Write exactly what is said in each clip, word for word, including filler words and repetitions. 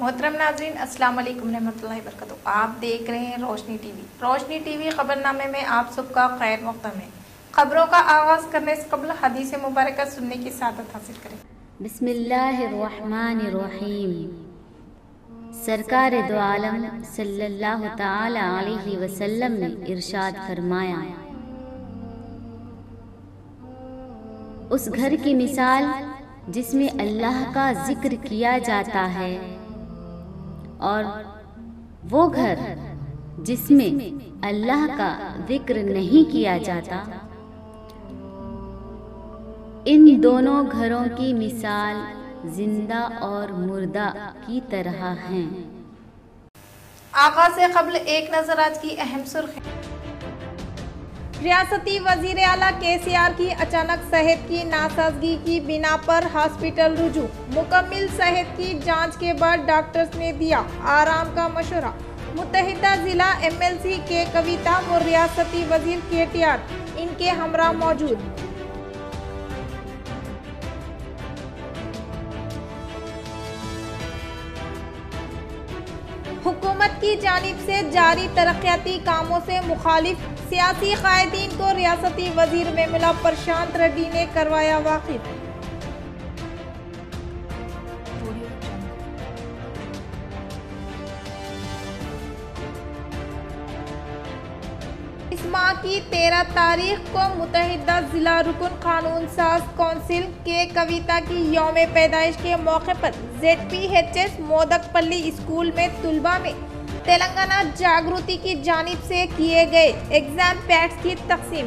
मोहतरम नाज़रीन, अस्सलाम वालेकुम रहमतुल्लाहि व बरकातुहू। आप देख रहे हैं रोशनी टीवी। रोशनी टीवी खबरनामे में आप सबका खैर मक़दम है। खबरों का आगाज करने से कबल हदीस मुबारक सुनने की सादत हासिल करें। बिस्मिल्लाहिर्रहमानिर्रहीम। सरकार दो आलम सल्लल्लाहु तआला अलैहि वसल्लम ने इरशाद फरमाया, उस घर की मिसाल जिसमें अल्लाह का जिक्र किया जाता है और वो घर जिसमें अल्लाह का जिक्र नहीं किया जाता, इन दोनों घरों की मिसाल जिंदा और मुर्दा की तरह हैं। आगाज से कबल एक नजर आज की अहम सुर्खियां। रियासती वजीर आला के सी आर की अचानक सेहत की नासाजगी की बिना पर हॉस्पिटल रुजू। मुकम्मिल सेहत की जांच के बाद डॉक्टर्स ने दिया आराम का मशवरा। मुत्तहिदा जिला एम एल सी के कविता व रियासती वजीर के टी आर इनके हमरा मौजूद। हुकूमत की जानिब से जारी तरक्याती कामों से मुखालिफ सियासी कायदीन को रियासती वजीर में मिला प्रशांत रेड्डी ने करवाया वाकिफ। इस माह की तेरह तारीख को मुत्तहिदा जिला रुकन कानून साज कौंसिल के कविता की यौम पैदाइश के मौके पर Z P H S Modakpalli school में तुलबा में तेलंगाना जागृति की जानिब से किए गए एग्जाम पैड्स की तकसीम।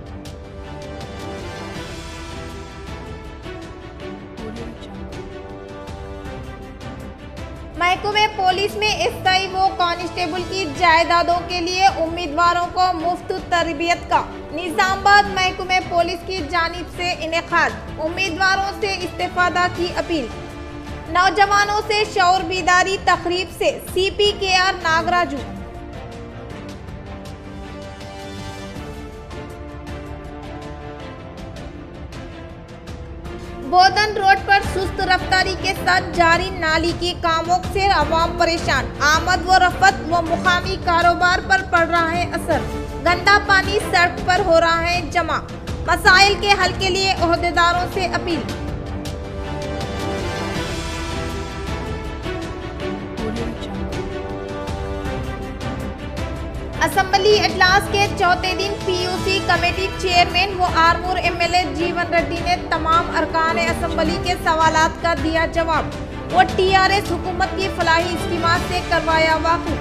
महकमे पुलिस में इफ्ताई व कांस्टेबल की जायदादों के लिए उम्मीदवारों को मुफ्त तरबियत का निजामाबाद महकमे पुलिस की जानिब से इनेकाद। उम्मीदवारों से इस्तेफादा की अपील। नौजवानों से शौर बीदारी तकरीब से C P K R Nagaraju. Bodhan road पर सुस्त रफ्तारी के साथ जारी नाली की कामों से अवाम परेशान। आमद व रफत व मुकामी कारोबार पर पड़ रहा है असर। गंदा पानी सड़क पर हो रहा है जमा। मसाइल के हल के लिए ओहदेदारों से अपील। असेंबली इजलास के चौथे दिन P U C committee chairman व Armoor M L A Jeevan Reddy ने तमाम अरकान असेंबली के सवालात का दिया जवाब। वो टी आर एस हुकूमत की फलाही स्कीमात से करवाया वाकिफ।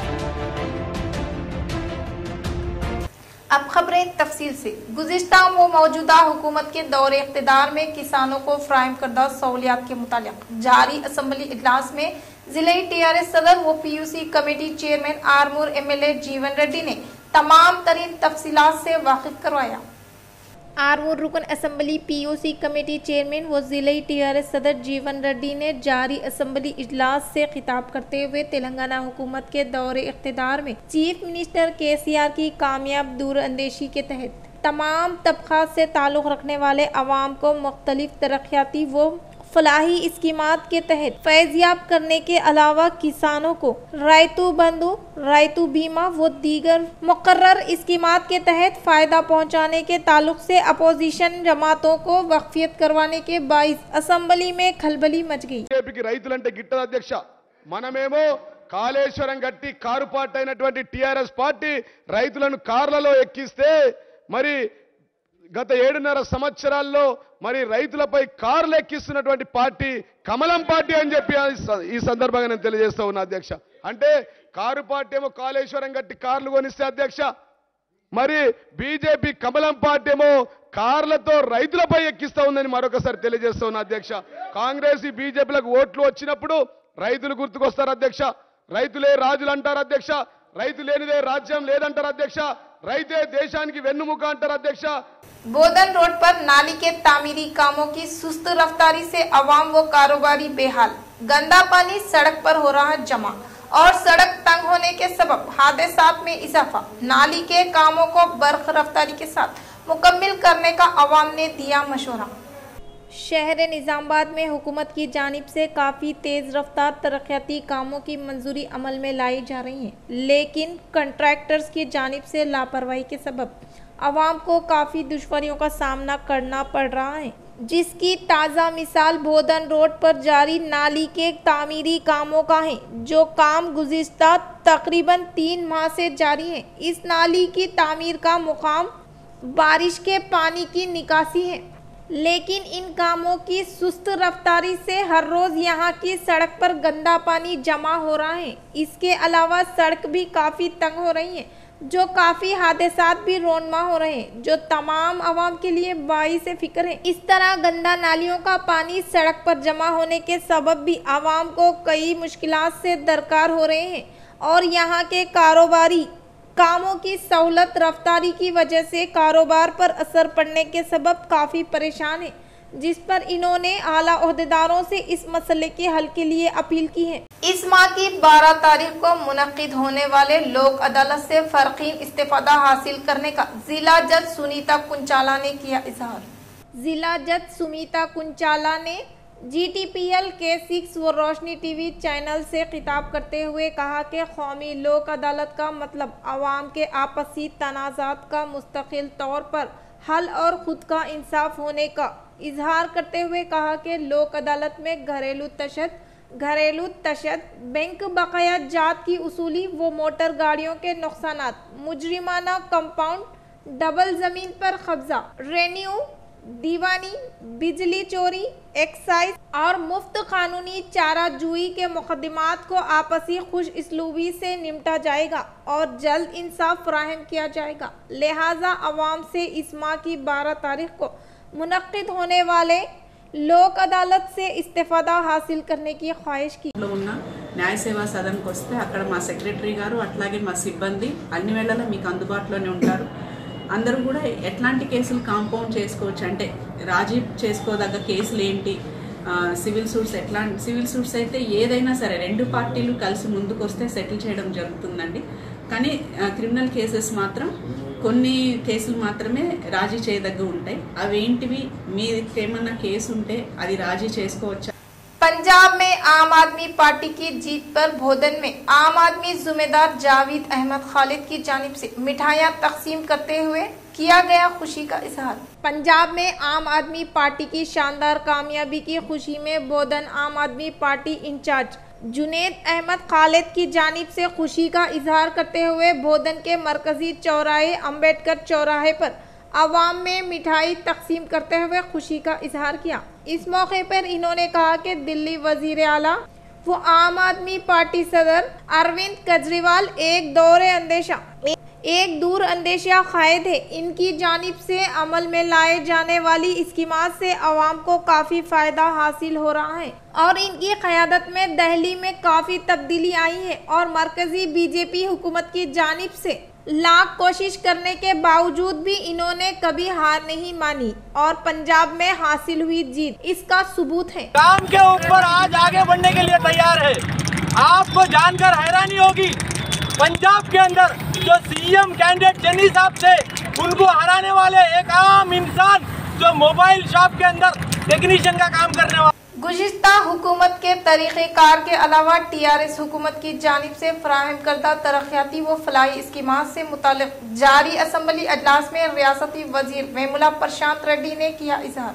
अब खबरें तफसील से। गुज़िश्ता व मौजूदा हुकूमत के दौरे इक़्तिदार में किसानों को फराहम करदा सहूलियात के मुतालिक जारी असेंबली इजलास में जिले टी आर एस सदर व P U C committee chairman Armoor M L A Jeevan Reddy ने तमाम तरीन तफसीलात से वाकिफ करवाया। आरमूर रुकन assembly P U C committee chairman व जिले टी आर एस सदर जीवन रेड्डी ने जारी असेंबली इजलास से खिताब करते हुए तेलंगाना हुकूमत के दौरे इख्तिदार में चीफ मिनिस्टर के सी आर की कामयाब दूरअंदेशी के तहत तमाम तबकात से ताल्लुक़ रखने वाले अवाम को मुख्तलिफ तरक्याती व फलाही स्कीमात के तहत फैज़याब करने के अलावा किसानों को रायतू बंधु, रायतू बीमा व दीगर मुकर्रर स्कीमात के तहत फ़ायदा पहुंचाने के ताल्लुक से अपोजिशन जमातों को वक्फियत करवाने के बाइस असेंबली में खलबली मच गई। రైతులంటే గిట్టదు అధ్యక్ష, మనమేమో కాళేశ్వరం గట్టి కారు పార్టీ అయినటువంటి టిఆర్ఎస్ పార్టీ రైతులను కార్లలో ఎక్కిస్తే మరి గత ఏడున్నర సంవత్సరాల్లో మరి రైతులపై కార్లు ఎక్కిస్తున్నటువంటి పార్టీ కమలం పార్టీ అని చెప్పి ఈ సందర్భంగా నేను తెలియజేస్తా ఉన్నా అధ్యక్ష. అంటే కారు పార్టీ ఏమో కాళేశ్వరం గట్టి కార్లు కొనిస్తే అధ్యక్ష, మరి బీజేపీ కమలం పార్టీ ఏమో కార్లతో రైతులపై ఎక్కిస్తా ఉందని మరొకసారి తెలియజేస్తా ఉన్నా అధ్యక్ష. కాంగ్రెస్ బీజేపీలకు ఓట్లు వచ్చినప్పుడు రైతులు గుర్తుకొస్తారు అధ్యక్ష. రైతులే రాజులు అంటారు అధ్యక్ష. రైతు లేనిదే రాజ్యం లేదంటారు అధ్యక్ష. రైతే దేశానికి వెన్నుముక అంటారు అధ్యక్ష. बोधन रोड पर नाली के तामीरी कामों की सुस्त रफ्तारी से अवाम व कारोबारी बेहाल। गंदा पानी सड़क पर हो रहा जमा और सड़क तंग होने के सबब हादसात में इजाफा। नाली के कामों को बर्ख रफ्तारी के साथ मुकम्मिल करने का अवाम ने दिया मशवरा। शहर निज़ामाबाद में हुकूमत की जानिब से काफ़ी तेज़ रफ्तार तरक्याती कामों की मंजूरी अमल में लाई जा रही है, लेकिन कंट्रैक्टर्स की जानिब से लापरवाही के सबब आवाम को काफ़ी दुश्वारियों का सामना करना पड़ रहा है, जिसकी ताज़ा मिसाल बोधन रोड पर जारी नाली के तामीरी कामों का है, जो काम गुज़िश्ता तकरीबन तीन माह से जारी है। इस नाली की तामीर का मुकाम बारिश के पानी की निकासी है, लेकिन इन कामों की सुस्त रफ्तारी से हर रोज़ यहाँ की सड़क पर गंदा पानी जमा हो रहा है। इसके अलावा सड़क भी काफ़ी तंग हो रही है, जो काफ़ी हादसात भी रोनमा हो रहे हैं, जो तमाम आवाम के लिए बाइस फिक्र है। इस तरह गंदा नालियों का पानी सड़क पर जमा होने के सबब भी आवाम को कई मुश्किलात से दरकार हो रहे हैं और यहाँ के कारोबारी कामों की सहूलत रफ्तारी की वजह से कारोबार पर असर पड़ने के सबब काफ़ी परेशान है, जिस पर इन्होंने आला ओहदेदारों से इस मसले के हल के लिए अपील की है। इस माह की बारह तारीख को मुनक्किद होने वाले लोक अदालत से फर्कीन इस्तेफादा हासिल करने का जिला जज सुनीता कुंचाला ने किया इजहार। जिला जज सुनीता कुंचाला ने G T P L K six व रोशनी टीवी चैनल से खिताब करते हुए कहा कि कौमी लोक अदालत का मतलब आवाम के आपसी तनाज़ात का मुस्तकिल तौर पर हल और खुद का इंसाफ होने का इजहार करते हुए कहा कि लोक अदालत में घरेलू तशद्दुद घरेलू तशद्दुद बैंक बकाया जात की उसूली व मोटर गाड़ियों के नुकसानात, मुजरिमाना कंपाउंड, डबल ज़मीन पर कब्जा, रेन्यू, दीवानी, बिजली चोरी, एक्साइज और मुफ्त कानूनी चाराजोई के मुकदमात को आपसी खुश इसलूबी से निपटा जाएगा और जल्द इंसाफ फराहम किया जाएगा। लिहाजा अवाम से इस माह की बारह तारीख को मुनक्किद होने वाले लोक अदालत से इस्तेफादा हासिल करने की ख्वाहिश की। న్యాయ సేవా సదన్కి వస్తే అక్కడ మా సెక్రటరీ గారు అట్లాగే మా సిబ్బంది అన్ని వేళలా మీకు అందుబాటులోనే ఉంటారు. అందరూ కూడా ఎట్లాంటి కేసులు కాంపౌండ్ చేసుకోవచ్చు అంటే రాజీ చేసుకోదగ్గ కేసులు ఏంటి, సివిల్ సూట్స్ ఎట్లా సివిల్ సూట్స్ అయితే ఏదైనా సరే రెండు పార్టీలు కలిసి ముందుకు వస్తే సెటిల్ చేయడం జరుగుతుందండి. కానీ క్రిమినల్ కేసెస్ మాత్రం కొన్ని కేసులు మాత్రమే రాజీ చేయదగ్గ ఉంటాయి. అవేంటివి మీకేమన్నా కేసు ఉంటే అది రాజీ చేసుకోవచ్చా? पंजाब में आम आदमी पार्टी की जीत पर बोधन में आम आदमी जुम्मेदार जावेद अहमद खालिद की जानिब से मिठाइयां तकसीम करते हुए किया गया खुशी का इजहार। पंजाब में आम आदमी पार्टी की शानदार कामयाबी की खुशी में बोधन आम आदमी पार्टी इंचार्ज जुनैद अहमद खालिद की जानिब से खुशी का इजहार करते हुए बोधन के मरकजी चौराहे अम्बेडकर चौराहे पर आवाम में मिठाई तकसीम करते हुए खुशी का इजहार किया। इस मौके पर इन्होंने कहा कि दिल्ली वजीर आला वो आम आदमी पार्टी सदर अरविंद केजरीवाल एक दौरे अंदेशा एक दूर अंदेशा कायद है। इनकी जानिब से अमल में लाए जाने वाली स्कीमात से आवाम को काफ़ी फ़ायदा हासिल हो रहा है और इनकी क़यादत में दिल्ली में काफ़ी तब्दीली आई है और मरकजी बीजेपी हुकूमत की जानिब से लाख कोशिश करने के बावजूद भी इन्होंने कभी हार नहीं मानी और पंजाब में हासिल हुई जीत इसका सबूत है। काम के ऊपर आज आगे बढ़ने के लिए तैयार है। आपको जानकर हैरानी होगी, पंजाब के अंदर जो सीएम कैंडिडेट चन्नी साहब थे उनको हराने वाले एक आम इंसान जो मोबाइल शॉप के अंदर टेक्नीशियन का काम करने वाला। गुज़िश्ता हुकूमत के तरीक़ेकार के अलावा टी आर एस हुकूमत की जानिब से फराहम करदा तरक्याती व फलाही स्कीमात से मुतालिक जारी असम्बली अजलास में रियासती वजीर वेमुला प्रशांत रेड्डी ने किया इजहार।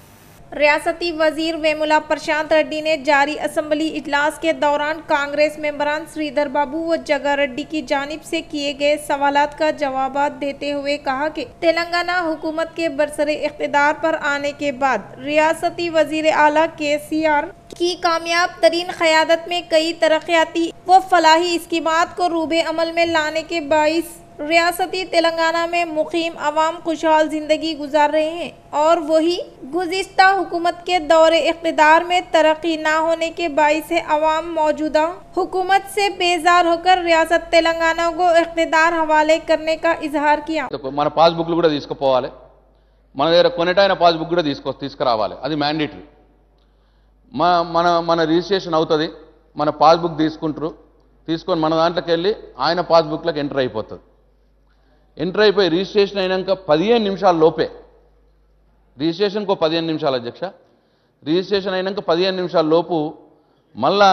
रियासती वजीर वेमुला प्रशांत रेड्डी ने जारी असम्बली इजलास के दौरान कांग्रेस मेंबरान श्रीधर बाबू व जगा रेड्डी की जानिब से किए गए सवालात का जवाब देते हुए कहा कि तेलंगाना हुकूमत के बरसरे इख्तिदार पर आने के बाद रियासती वजीर आला के सी आर की कामयाब तरीन क़यादत में कई तरक्याती व फलाही स्कीमात को रूबे अमल में लाने के बाइस रियासती तेलंगाना में मुकीम अवाम खुशहाल जिंदगी गुजार रहे हैं और वही गुज़िश्ता हुकूमत के दौरे इख्तिदार में तरक्की ना होने के बाइस है अवाम मौजूदा हुकूमत से बेजार होकर रियासत तेलंगाना को इख्तिदार हवाले करने का इजहार किया। మన పాస్బుక్లు కూడా తీసుకుపోవాలి, మన దగ్గర కొనేటైన పాస్బుక్ కూడా తీసుకో తీసుకురావాలి, అది మ్యాండేటరీ. మన మన రిజిస్ట్రేషన్ అవుతుంది, మన పాస్బుక్ తీసుకుంటారు, తీసుకొని మన దాంట్లోకి వెళ్ళి ఆయన పాస్బుక్లోకి ఎంటర్ అయిపోతుంది. ఎంటర్ అయిపోయి రిజిస్ట్రేషన్ అయినాక పదిహేను నిమిషాల లోపే రిజిస్ట్రేషన్కు పదిహేను నిమిషాలు అధ్యక్ష. రిజిస్ట్రేషన్ అయినాక పదిహేను నిమిషాల లోపు మళ్ళా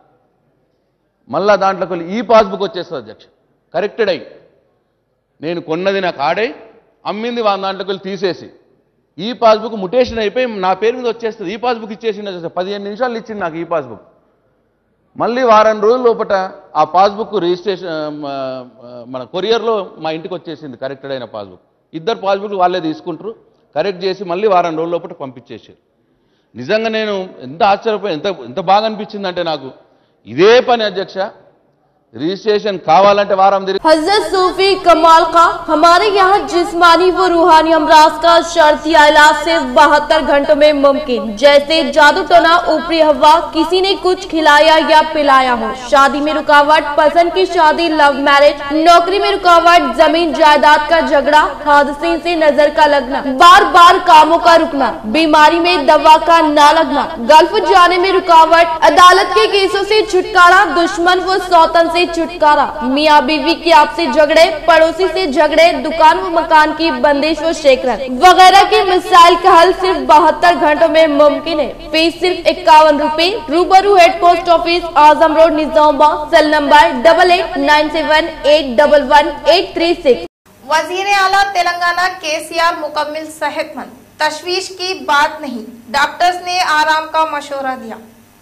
మళ్ళా దాంట్లోకి ఈ పాస్బుక్ వచ్చేస్తుంది అధ్యక్ష. కరెక్టెడ్ అయ్యి నేను కొన్నది నాకు ఆడై అమ్మింది వాళ్ళ దాంట్లోకి వెళ్ళి తీసేసి ఈ పాస్బుక్ ముటేషన్ అయిపోయి నా పేరు మీద వచ్చేస్తుంది. ఈ పాస్బుక్ ఇచ్చేసింది పదిహేను నిమిషాలు ఇచ్చింది నాకు ఈ పాస్బుక్. మళ్ళీ వారం రోజుల లోపల ఆ పాస్బుక్ రిజిస్ట్రేషన్ మన కొరియర్లో మా ఇంటికి వచ్చేసింది కరెక్టెడ్ అయిన పాస్బుక్. ఇద్దరు పాస్బుక్ వాళ్ళే తీసుకుంటారు, కరెక్ట్ చేసి మళ్ళీ వారం రోజుల లోపల పంపించేసారు. నిజంగా నేను ఎంత ఆశ్చర్యపోయి ఎంత ఎంత బాగా అనిపించిందంటే నాకు ఇదే పని అధ్యక్ష. रजिस्ट्रेशन कावालंटे वारम दिरी हजरत सूफी कमाल का हमारे यहाँ जिस्मानी व रूहानी अमराज का शर्तिया इलाज से बहत्तर घंटों में मुमकिन, जैसे जादू टोना, ऊपरी हवा, किसी ने कुछ खिलाया या पिलाया हो, शादी में रुकावट, पसंद की शादी, लव मैरिज, नौकरी में रुकावट, जमीन जायदाद का झगड़ा, हादसे से नजर का लगना, बार बार कामों का रुकना, बीमारी में दवा का ना लगना, गल्फ जाने में रुकावट, अदालत के केसों से छुटकारा, दुश्मन व सौतन से छुटकारा, मियाँ बीवी के आपसी झगड़े, पड़ोसी से झगड़े, दुकान व मकान की बंदिश व शेकरन वगैरह के मिसाइल का हल सिर्फ बहत्तर घंटों में मुमकिन है। फीस सिर्फ इक्यावन रूपए। रूबरू head post office, Azam road, Nizamabad. Cell number double eight nine seven eight double one eight three six. वजीर आला तेलंगाना केसीआर मुकम्मिल सेहतमंद, तशवीश की बात नहीं, डॉक्टर्स ने आराम का मशवरा दिया।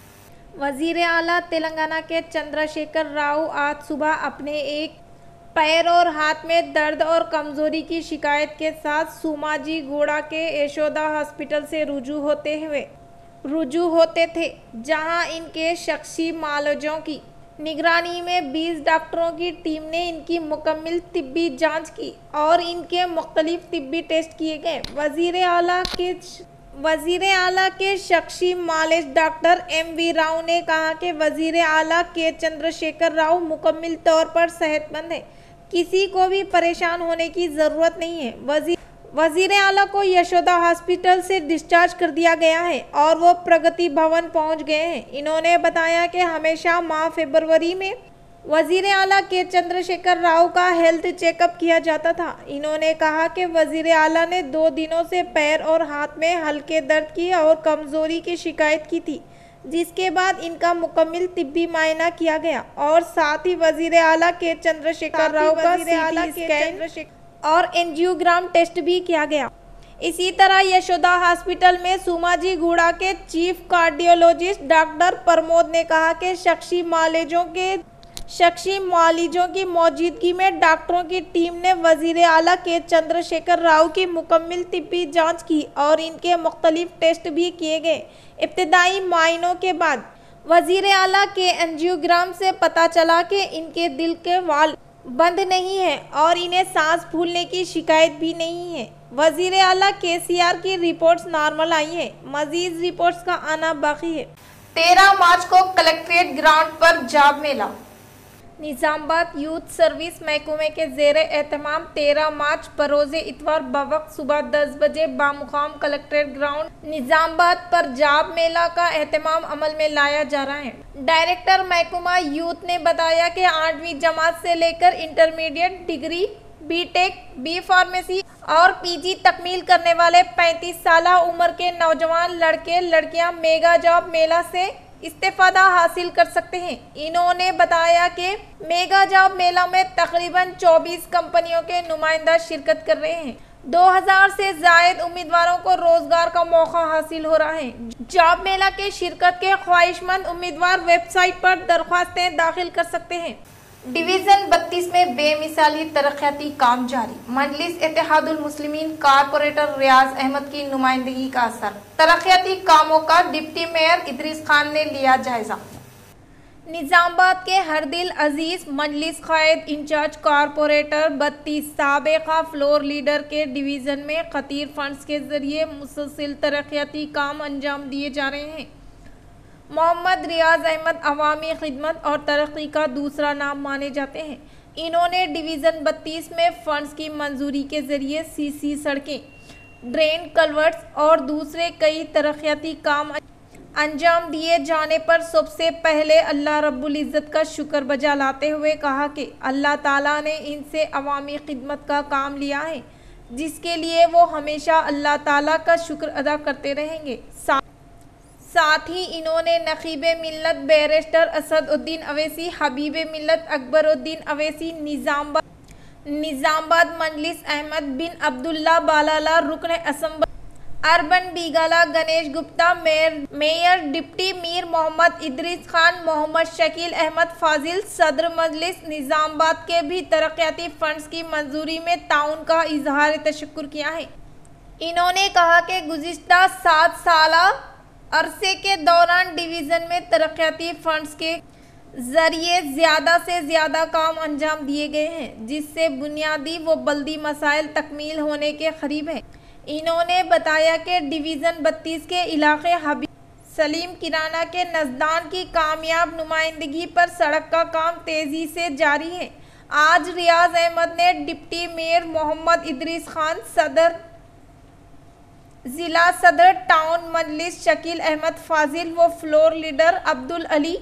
वजीर आला तेलंगाना के चंद्रशेखर राव आज सुबह अपने एक पैर और हाथ में दर्द और कमजोरी की शिकायत के साथ सूमाजी गोड़ा के यशोदा हॉस्पिटल से रुजू होते हुए रुजू होते थे, जहां इनके शख्सी मालजों की निगरानी में बीस डॉक्टरों की टीम ने इनकी मुकम्मिल तिब्बी जांच की और इनके मुख्तलिफ तिब्बी टेस्ट किए गए। वजीर आला के वजीर आला के शख्सी मालिज डॉक्टर एम वी राव ने कहा कि वजीर आला के चंद्रशेखर राव मुकम्मिल तौर पर सेहतमंद है, किसी को भी परेशान होने की ज़रूरत नहीं है। वजीर वजीर आला को यशोदा हॉस्पिटल से डिस्चार्ज कर दिया गया है और वो प्रगति भवन पहुंच गए हैं। इन्होंने बताया कि हमेशा माह फरवरी में वजीर आला के चंद्रशेखर राव का हेल्थ चेकअप किया जाता था। इन्होंने कहा कि वजीर आला ने दो दिनों से पैर और हाथ में हल्के दर्द की और कमजोरी की शिकायत की थी, जिसके बाद इनका मुकम्मिल तिब्बी मायना किया गया और साथ ही वजीर आला के चंद्रशेखर राव का सीटी स्कैन और एंजियोग्राम टेस्ट भी किया गया। इसी तरह यशोदा हॉस्पिटल में सूमाजी गुड़ा के चीफ कार्डियोलॉजिस्ट डॉक्टर प्रमोद ने कहा कि शख्सी मालिजों के शख्सी मालिजों की मौजूदगी में डॉक्टरों की टीम ने वजीर आला के चंद्रशेखर राव की मुकम्मिल तिब्बी जांच की और इनके मुख्तलिफ टेस्ट भी किए गए। इब्तिदाई मायनों के बाद वजीर आला के एंजियोग्राम से पता चला कि इनके दिल के वाल्व बंद नहीं है और इन्हें सांस फूलने की शिकायत भी नहीं है। वजीर आला के सी आर की रिपोर्ट्स नॉर्मल आई है, मजीद रिपोर्ट्स का आना बाकी है। तेरह मार्च को कलेक्ट्रेट ग्राउंड पर जाब मेला। निजामाबाद यूथ सर्विस महकमे के जेर एहतमाम तेरह मार्च बरोज़े इतवार बवक्त सुबह दस बजे बामुकाम कलेक्ट्रेट ग्राउंड निजामाबाद पर जाब मेला का एहतमाम अमल में लाया जा रहा है। डायरेक्टर महकमा यूथ ने बताया कि आठवीं जमात से लेकर intermediate degree, BTech, B pharmacy और पीजी तकमील करने वाले पैंतीस साल उम्र के नौजवान लड़के लड़कियां मेगा जॉब मेला से इस्तेफादा हासिल कर सकते हैं। इन्होंने बताया कि मेगा जॉब मेला में तकरीबन चौबीस कंपनियों के नुमाइंदा शिरकत कर रहे हैं। दो हज़ार से जायद उम्मीदवारों को रोजगार का मौका हासिल हो रहा है। जॉब मेला के शिरकत के ख्वाहिशमंद उम्मीदवार वेबसाइट पर दरख्वास्तें दाखिल कर सकते हैं। डिवीजन बत्तीस में बेमिसाली तरक्याती काम जारी। मजलिस इत्तेहादुल मुस्लिमीन कारपोरेटर रियाज अहमद की नुमाइंदगी का असर। तरक्याती कामों का डिप्टी मेयर इदरीस खान ने लिया जायजा। निजामाबाद के हरदिल अजीज मजलिस कायद इंचार्ज कारपोरेटर बत्तीस साबेका फ्लोर लीडर के डिवीजन में खतीर फंड्स के जरिए मुसलसिल तरक्याती काम अंजाम दिए जा रहे हैं। मोहम्मद रियाज अहमद अवामी खिदमत और तरक्की का दूसरा नाम माने जाते हैं। इन्होंने डिवीज़न बत्तीस में फंड्स की मंजूरी के जरिए सीसी सड़कें, ड्रेन, कलवर्ट्स और दूसरे कई तरक्याती काम अंजाम दिए जाने पर सबसे पहले अल्लाह रब्बुल इज़्ज़त का शुक्र बजा लाते हुए कहा कि अल्लाह ताला ने इनसे अवामी खिदमत का काम लिया है, जिसके लिए वो हमेशा अल्लाह ताला का शुक्र अदा करते रहेंगे। सा, साथ ही इन्होंने नकीबे मिल्लत बैरिस्टर असदुद्दीन अवैसी, हबीबे मिल्लत अकबरुद्दीन अवैसी, निजामबाद निजामबाद मजलिस अहमद बिन अब्दुल्ला बालाला रुकन assembly urban Bigala Ganesh Gupta, mayor mayor deputy Mir Mohammed Idris Khan, Mohammed Shakeel Ahmed Fazil, सदर मजलिस निजामबाद के भी तरक्याती फंड्स की मंजूरी में ताउन का इजहार तशक्कुर किया है। इन्होंने कहा कि गुज़िश्ता सात साल अरसे के दौरान डिवीज़न में तरक्याती फंड्स के जरिए ज़्यादा से ज़्यादा काम अंजाम दिए गए हैं, जिससे बुनियादी व बल्दी मसाइल तकमील होने के करीब हैं। इन्होंने बताया कि डिवीज़न बत्तीस के इलाके हबीब सलीम किराना के नजदान की कामयाब नुमाइंदगी पर सड़क का काम तेज़ी से जारी है। आज रियाज अहमद ने डिप्टी मेयर मोहम्मद इदरीस खान, सदर ज़िला सदर टाउन मजलिस शकील अहमद फाजिल व फ्लोर लीडर अब्दुल अली,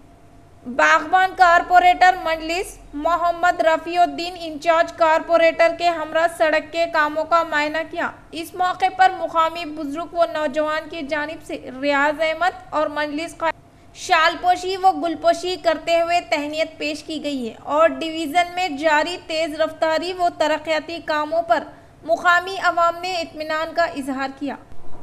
बागबान corporator Majlis Mohammed Rafiuddin incharge corporator के हमरा सड़क के कामों का मायना किया। इस मौके पर मुकामी बुजुर्ग व नौजवान की जानिब से रियाज अहमद और मजलिस का शालपोशी व गुलपोशी करते हुए तहनीत पेश की गई है और डिवीज़न में जारी तेज़ रफ्तारी व तरक्याती कामों पर मुकामी अवाम ने इत्मीनान का इजहार किया।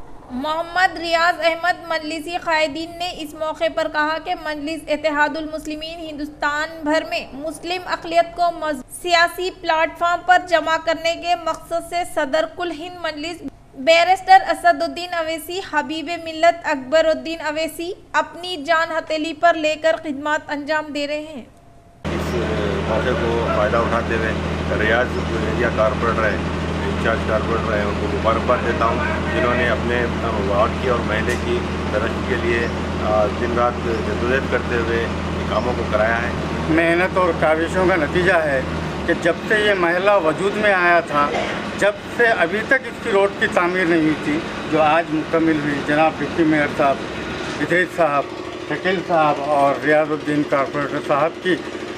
मोहम्मद रियाज अहमद मजलिसी कायदीन ने इस मौके पर कहा कि मजलिस इत्तेहादुल मुस्लिमीन हिंदुस्तान भर में मुस्लिम अक़लियत को सियासी प्लेटफॉर्म पर जमा करने के मकसद से सदर कुल हिंद मजलिस बैरिस्टर असदुद्दीन अवैसी, हबीबे मिल्लत अकबरुद्दीन अवैसी अपनी जान हथेली पर लेकर खिदमत अंजाम दे रहे हैं। इस मौके को फ़ायदा उठाते हुए रियाज जो एरिया कारपोरेटर है, इंचार्ज कारपोरेटर है, उनको मुबारकबाद देता हूँ, जिन्होंने अपने वार्ड की और महल्ले की तरक्की के लिए दिन रात जद्दोजहद करते हुए कामों को कराया है। मेहनत और काविशों का नतीजा है कि जब से ये महल्ला वजूद में आया था, जब से अभी तक इसकी रोड की तामीर नहीं हुई थी, जो आज मुकम्मिल हुई। जनाब डिप्टी मेयर साहब इदरीस साहब, शकील साहब और रियाजुद्दीन कारपोरेटर साहब की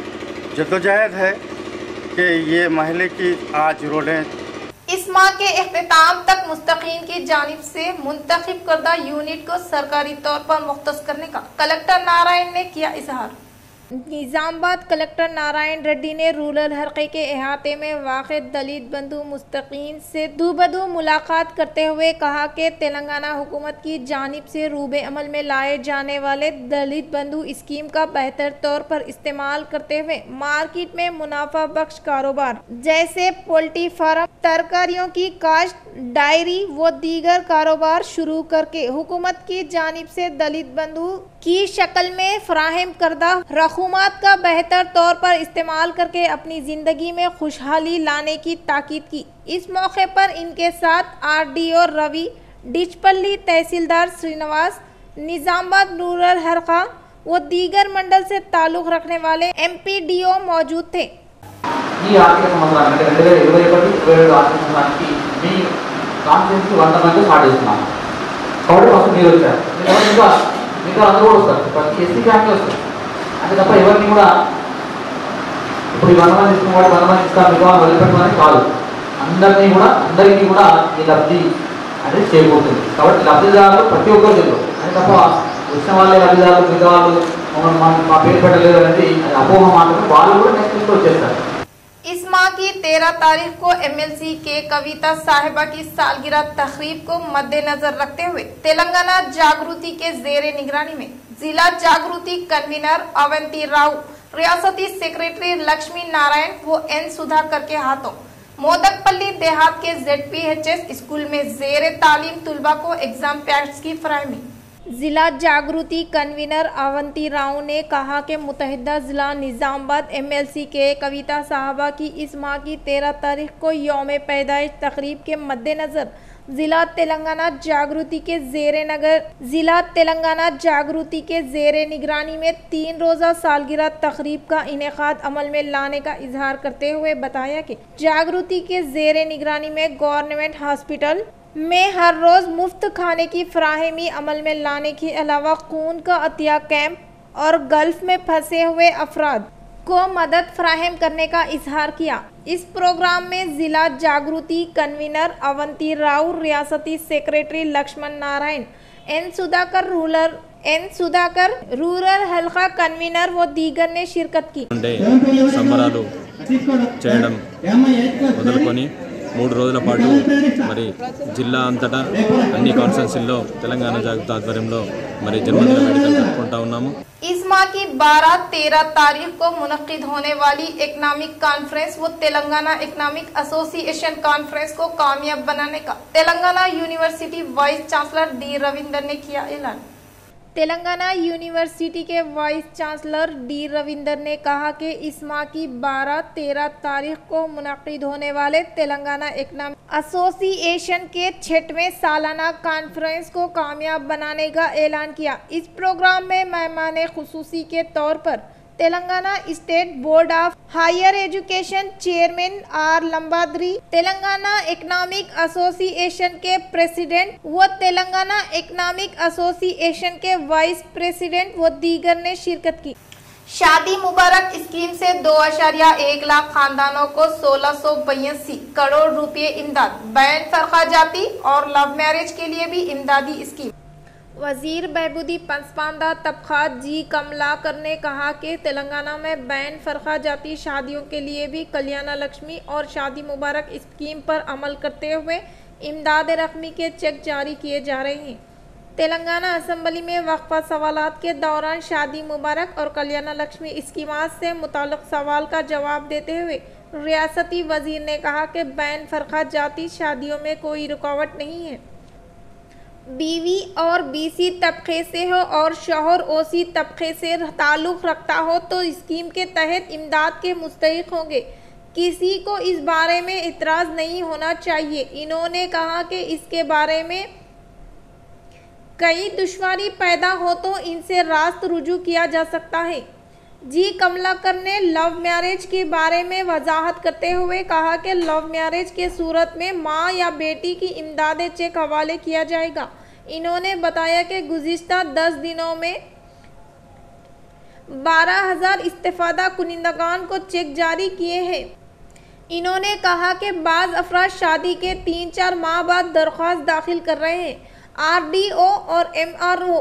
जद्दोजहद है कि ये महल्ले की आज रोडें इस माह के इख्तिताम तक मुस्तकीन की जानिब से मुंतखब करदा यूनिट को सरकारी तौर पर मुख्तस करने का कलेक्टर नारायण ने किया इजहार। निजामबाद कलेक्टर नारायण रेड्डी ने रूरल हल्के के अहाते में वाक़े दलित बंधु मुस्तकीन से दूबदू मुलाकात करते हुए कहा कि तेलंगाना हुकूमत की जानिब से रूबे अमल में लाए जाने वाले दलित बंधु स्कीम का बेहतर तौर पर इस्तेमाल करते हुए मार्केट में मुनाफा बख्श कारोबार जैसे पोल्ट्री फार्म, तरकारियों की काश्त, डायरी व दीगर कारोबार शुरू करके हुकूमत की जानिब से दलित बंधु की शक्ल में फराहम करदा रकूमात का बेहतर तौर पर इस्तेमाल करके अपनी ज़िंदगी में खुशहाली लाने की ताकीद की। इस मौके पर इनके साथ आरडीओ रवि, डिचपल्ली तहसीलदार श्रीनिवास, निजामबाद रूरल हल्का व दीगर मंडल से ताल्लुक़ रखने वाले एमपीडीओ मौजूद थे। ఈ ఆర్థిక సంవత్సరానికి రెండు వేల ఇరవై ఒకటి ఇరవై రెండు ఆర్థిక సంవత్సరానికి మీ కాన్ఫరెన్స్ వంద మంది స్టార్ట్ చేస్తున్నాం కాబట్టి ఫస్ట్ మీరు వచ్చారు, ఇంకా ఇంకా అందరూ కూడా వస్తారు, ప్రతి ఎస్సీ ఫ్యామిలీ వస్తారు. అంతే తప్ప ఎవరిని కూడా ఇప్పుడు ఈ వంద మంది ఇస్తున్న వాడు వంద మంది ఇస్తారు మీకు వదిలిపెట్టుకోవడానికి కాదు, అందరినీ కూడా అందరికీ కూడా ఈ లబ్ధి అనేది చేయబోతుంది. కాబట్టి లబ్ధిదారులు ప్రతి ఒక్కరు తెలియదు అని తప్ప వచ్చిన వాళ్ళే లబ్ధిదారులు మిగతా వాళ్ళు మా పేరు పెట్టలేదు అనేది అది అపోహ మాత్రమే. వాళ్ళు కూడా నెక్స్ట్ వీక్ వచ్చేస్తారు. इस माह की तेरह तारीख को एमएलसी के कविता साहिबा की सालगिरह तकरीब को मद्देनजर रखते हुए तेलंगाना जागृति के जेरे निगरानी में जिला जागृति कन्वीनर अवंती राव, रियासती सेक्रेटरी लक्ष्मी नारायण व एन सुधाकर के हाथों मोदकपल्ली देहात के जेडपीएचएस स्कूल में जेरे तालीम तुलबा को एग्जाम पैड्स की फराहमी। जिला जागृति कन्वीनर अवंती राव ने कहा कि मुतहदा जिला निजामबाद एमएलसी के कविता साहबा की इस माह की तेरह तारीख को यौम पैदाइश तकरीब के मद्देनज़र जिला तेलंगाना जागृति के जेरे नगर जिला तेलंगाना जागृति के जेरे निगरानी में तीन रोज़ा सालगिरह तकरीब का इनेकाद अमल में लाने का इजहार करते हुए बताया कि जागृति के जेरे निगरानी में गवर्नमेंट हॉस्पिटल में हर रोज़ मुफ्त खाने की फराहमी अमल में लाने के अलावा खून का अतिया कैंप और गल्फ में फंसे हुए अफराद को मदद फराहम करने का इजहार किया। इस प्रोग्राम में जिला जागृति कन्वीनर अवंती राव, रियासती secretary Laxman Narayan, N Sudhakar rural N Sudhakar rural हल्का कन्वीनर व दीगर ने शिरकत की। సంబరాలు చేయడం మొదలుకొని మూడు రోజుల పాటు మరి జిల్లా అంతటా అన్ని కాన్స్టిట్యున్సీల్లో తెలంగాణ జాగృతి ఆధ్వర్యంలో మరి జన్మదిన వేడుకలు జరుపుకుంటా ఉన్నాము। इस माह की बारह तेरह तारीख को मुनक्किद होने वाली इकनॉमिक कॉन्फ्रेंस व तेलंगाना इकनॉमिक एसोसिएशन कॉन्फ्रेंस को कामयाब बनाने का Telangana university vice chancellor D Ravinder ने किया ऐलान। तेलंगाना यूनिवर्सिटी के वाइस चांसलर डी रविंदर ने कहा कि इस माह की बारह तेरह तारीख को मुनक्किद होने वाले तेलंगाना इकनॉमिक एसोसिएशन के छठवें सालाना कॉन्फ्रेंस को कामयाब बनाने का ऐलान किया। इस प्रोग्राम में मेहमान खुसूसी के तौर पर Telangana state board of higher education chairman R Lambadri, Telangana economic association के प्रेसिडेंट व तेलंगाना इकनॉमिक एसोसिएशन के वाइस प्रेसिडेंट व दीगर ने शिरकत की। शादी मुबारक स्कीम से दो अशारिया एक लाख खानदानों को सोलह सौ बयासी करोड़ रुपए इमदाद, बैन फरका जाति और लव मैरिज के लिए भी इमदादी स्कीम। वजीर बहबूदी पंसमानदा तबकात जी कमलाकर ने कहा कि तेलंगाना में बैन फरका जाती शादियों के लिए भी कल्याण लक्ष्मी और शादी मुबारक स्कीम पर अमल करते हुए इमदाद रकमी के चेक जारी किए जा रहे हैं। तेलंगाना असेंबली में वक्फा सवालात के दौरान शादी मुबारक और कल्याण लक्ष्मी स्कीमात से मुताल्लिक सवाल का जवाब देते हुए रियासती वजीर ने कहा कि बैन फरका जाती शादियों में कोई रुकावट नहीं है। बीवी और बीसी तबके से हो और शौहर ओसी तबके से ताल्लुक़ रखता हो तो स्कीम के तहत इमदाद के मुस्तहिक होंगे। किसी को इस बारे में इतराज़ नहीं होना चाहिए। इन्होंने कहा कि इसके बारे में कई दुश्वारी पैदा हो तो इनसे रास्त रुजू किया जा सकता है। जी कमलाकर ने लव मैरिज के बारे में वजाहत करते हुए कहा कि लव मैरिज के सूरत में माँ या बेटी की इमदाद चेक हवाले किया जाएगा। इन्होंने बताया कि गुज़िश्ता दस दिनों में बारह हजार इस्तेफादा कुनिंदगान को चेक जारी किए हैं। इन्होंने कहा कि बाज़ अफराद शादी के तीन चार माह बाद दरख्वास्त दाखिल कर रहे हैं। आरडीओ और एमआरओ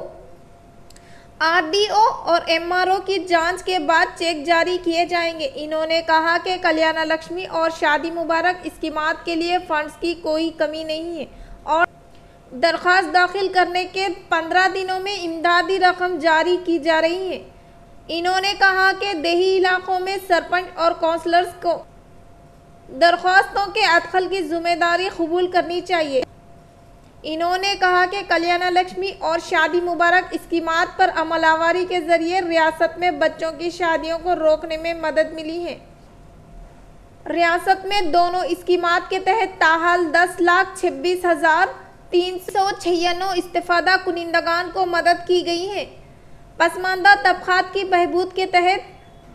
आरडीओ और एमआरओ की जांच के बाद चेक जारी किए जाएंगे। इन्होंने कहा कि कल्याण लक्ष्मी और शादी मुबारक स्कीमात के लिए फंड्स की कोई कमी नहीं है और दरख्वास्त दाखिल करने के पंद्रह दिनों में इमदादी रकम जारी की जा रही है। इन्होंने कहा कि देही इलाकों में सरपंच और काउंसलर्स को दरख्वास्तों के अदखल की जिम्मेदारी कबूल करनी चाहिए। इन्होंने कहा कि कल्याण लक्ष्मी और शादी मुबारक स्कीमात पर अमलावरी के जरिए रियासत में बच्चों की शादियों को रोकने में मदद मिली है। रियासत में दोनों स्कीमात के तहत ताहाल दस लाख छब्बीस हजार तीन सौ छियानवे इस्तेफादा कुनिंदगान को मदद की गई है। पसमानदा तबकात की बहबूद के तहत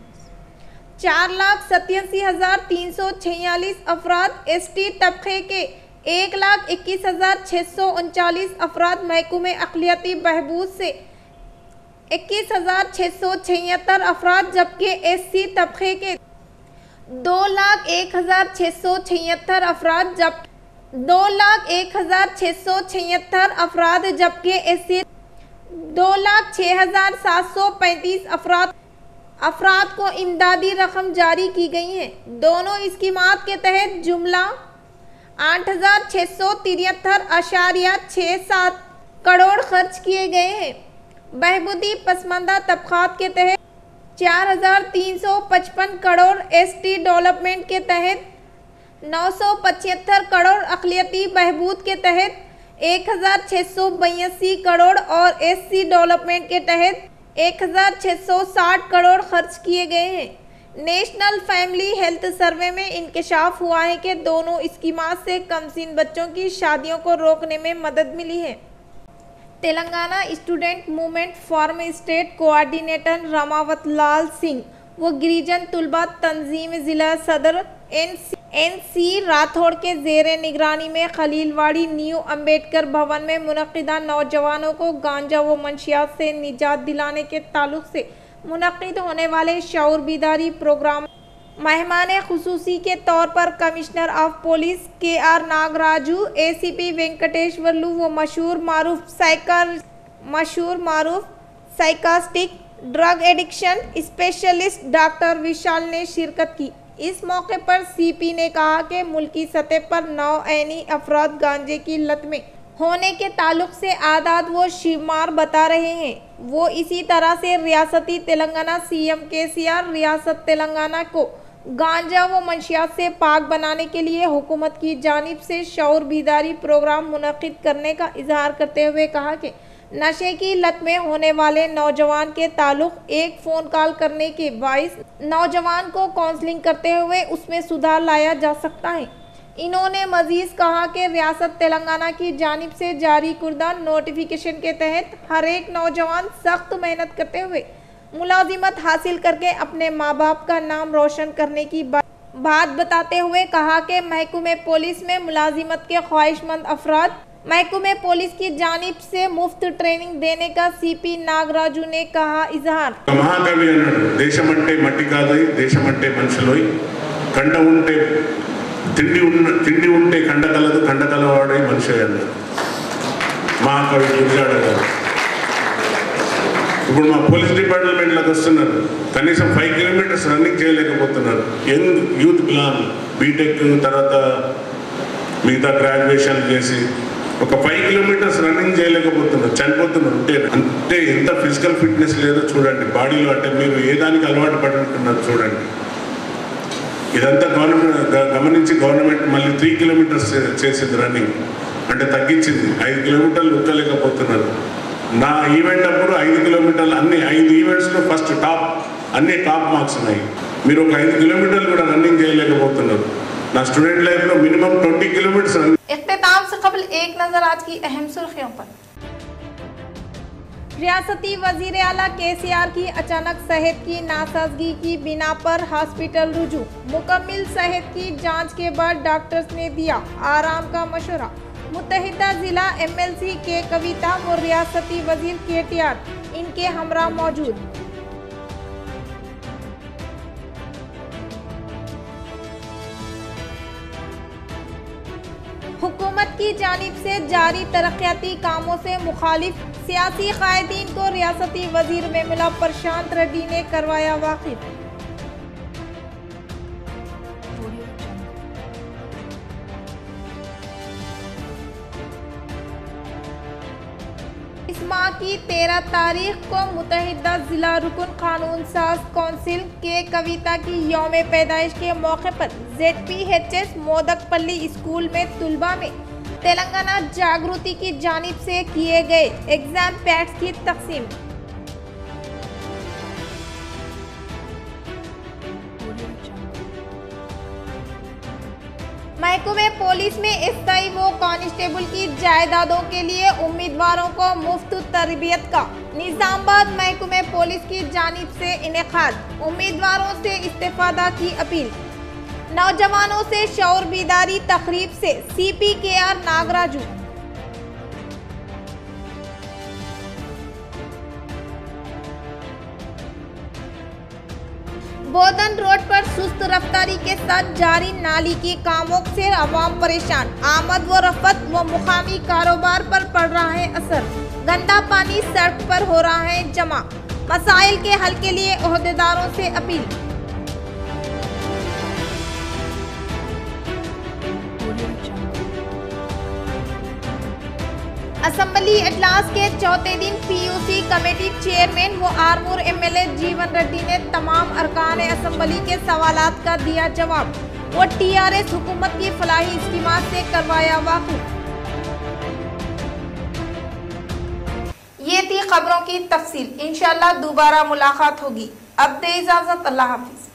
चार लाख सत्तासी हजार तीन सौ छियालीस अफराद, एस टी तबके के एक लाख इक्कीस हजार छः सौ उनचालीस अफराद, महकूमे अक़लियती बहबूद से इक्कीस हजार छः सौ छिहत्तर अफराद, जबकि एस सी तबके के दो लाख एक हजार छः सौ छिहत्तर अफराद जब दो लाख एक हजार छः सौ छिहत्तर अफराद जबकि एस सी दो लाख छः हजार सात सौ पैंतीस अफराद अफराद को इमदादी रकम जारी की गई है। दोनों स्कीमात के तहत जुमला आठ हजार छः सौ तिहत्तर अशारिया छः सात करोड़ खर्च किए गए हैं। बहबूदी पसमानदा तबकात के तहत चार हजार तीन सौ पचपन करोड़, एस टी डेवलपमेंट के तहत नौ सौ पचहत्तर करोड़, अक़लियती बहबूद के तहत एक हजार छः सौ बयासी करोड़ और एस सी डेवलपमेंट के तहत एक हजार छः सौ साठ करोड़ खर्च किए गए हैं। नेशनल फैमिली हेल्थ सर्वे में इंकशाफ हुआ है कि दोनों स्कीमात से कमसीन बच्चों की शादियों को रोकने में मदद मिली है। Telangana student movement form state coordinator Ramavath Lal Singh व गिरिजन तुलबा तंजीम ज़िला सदर N C N C Rathod के ज़ेरे निगरानी में खलीलवाड़ी न्यू अम्बेडकर भवन में मुनक्किदा नौजवानों को गांजा व मंशियात से निजात दिलाने के ताल्लुक से मुनक्किद होने वाले शऊर बीदारी प्रोग्राम मेहमान खुसूसी के तौर पर कमिश्नर ऑफ पुलिस के आर नागराजू, एसीपी वेंकटेश्वरलू व मशहूर मारूफ साइकर मशहूर मारूफ साइकास्टिक drug addiction specialist doctor Vishal ने शिरकत की। इस मौके पर सीपी ने कहा कि मुल्की सतह पर नौ ऐनी अफराद गांजे की लत में होने के ताल्लुक से आदाद वो शुमार बता रहे हैं। वो इसी तरह से रियासती तेलंगाना सीएम केसीआर रियासत तेलंगाना को गांजा व मंशियात से पाक बनाने के लिए हुकूमत की जानिब से शऊर बीदारी प्रोग्राम मुनक्किद करने का इजहार करते हुए कहा कि नशे की लत में होने वाले नौजवान के ताल्लुक एक फ़ोन कॉल करने के बाइस नौजवान को काउंसलिंग करते हुए उसमें सुधार लाया जा सकता है। इन्होंने मजीद कहा कि रियासत तेलंगाना की जानिब से जारी कुर्दा नोटिफिकेशन के तहत हर एक नौजवान सख्त मेहनत करते हुए मुलाजिमत हासिल करके अपने माँ बाप का नाम रोशन करने की बात बताते हुए कहा कि महकमे पुलिस में मुलाजिमत के ख्वाहिशमंद अफराद महकमे पुलिस की जानिब से मुफ्त ट्रेनिंग देने का सीपी नागराजू ने कहा इजहार। महाकवि अन्नाडु देशमंटे मट्टी कादोई देशमंटे मनुषुलोई कंड उंटे తిండి ఉన్న తిండి ఉంటే కండ కలదు కండ కలవాడే మనిషి అన్నారు మహాకవి గురజాడ గారు. ఇప్పుడు మా పోలీస్ డిపార్ట్మెంట్లోకి వస్తున్నారు, కనీసం ఫైవ్ కిలోమీటర్స్ రన్నింగ్ చేయలేకపోతున్నారు. యంగ్ యూత్ ప్లాన్ బీటెక్ తర్వాత మిగతా గ్రాడ్యుయేషన్ చేసి ఒక ఫైవ్ కిలోమీటర్స్ రన్నింగ్ చేయలేకపోతున్నారు, చనిపోతున్నారు. అంటే అంటే ఎంత ఫిజికల్ ఫిట్నెస్ లేదో చూడండి బాడీలో. అంటే మీరు ఏ దానికి అలవాటు పడుతున్నారు చూడండి. ఇదంతా గవర్నమెంట్ గమనించి గవర్నమెంట్ మళ్ళీ త్రీ కిలోమీటర్స్ చేసింది రన్నింగ్, అంటే తగ్గించింది. ఐదు కిలోమీటర్లు ఉక్కలేకపోతున్నారు. నా ఈవెంట్ అప్పుడు ఐదు కిలోమీటర్లు అన్ని ఐదు ఈవెంట్స్లో ఫస్ట్ టాప్ అన్ని టాప్ మార్క్స్ ఉన్నాయి. మీరు ఒక ఐదు కిలోమీటర్లు కూడా రన్నింగ్ చేయలేకపోతున్నారు. నా స్టూడెంట్ లైఫ్లో మినిమం ట్వంటీ కిలోమీటర్స్. इख्तिताम से कबल एक नजर आज की अहम सुर्खियों पर। रियासती वजीर आला केसीआर की अचानक सेहत की नासाजगी की बिना पर हॉस्पिटल रुजू। मुकम्मिल सेहत की जांच के बाद डॉक्टर्स ने दिया आराम का मशवरा। मुत्तहिदा जिला एमएलसी के कविता व रियासती वजीर केटीआर इनके हमरा मौजूद। हुकूमत की जानिब से जारी तरक्याती कामों से मुखालिफ सियासी कायदीन को रियासती वजीर में मिला प्रशांत रेड्डी ने करवाया वाकिफ। इस माह की तेरह तारीख को मुत्तहिदा जिला रुकन कानून साज कौंसिल के कविता की यौम पैदाइश के मौके पर जेडपीएचएस मोदकपल्ली स्कूल में तुलबा में तेलंगाना जागृति की जानिब से किए गए एग्जाम पैड्स की तकसीम। महकमे पुलिस में एसआई व कांस्टेबल की जायदादों के लिए उम्मीदवारों को मुफ्त तरबियत का निजामाबाद महकमे पुलिस की जानिब से इनेकाद। उम्मीदवारों से इस्तेफादा की अपील। नौजवानों से शऊर बीदारी तकरीब से सीपी के आर नागराजू। बोधन रोड पर सुस्त रफ्तारी के साथ जारी नाली की कामों से अवाम परेशान। आमद व रफत व मुकामी कारोबार पर पड़ रहा है असर। गंदा पानी सड़क पर हो रहा है जमा। मसाइल के हल के लिए ओहदेदारों से अपील। असेंबली इजलास के चौथे दिन पीयूसी कमेटी चेयरमैन व आरमूर एमएलए जीवन रेड्डी ने तमाम अरकान असेंबली के सवालात का दिया जवाब। वो टीआरएस हुकूमत की फलाही स्कीमात से करवाया वाकिफ। ये थी खबरों की तफसील। इंशाअल्लाह दोबारा मुलाकात होगी। अब दे इजाजत। अल्लाह हाफिज।